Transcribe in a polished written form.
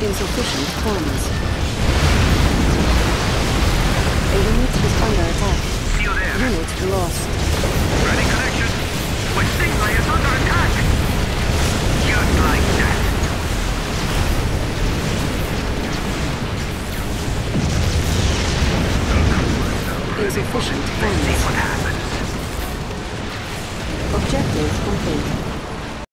Insufficient funds. A unit is under attack. See you there. Unit lost. Ready connection. My Stingray is under attack. Just like that. Insufficient Let's see funds. what happens. Objective complete.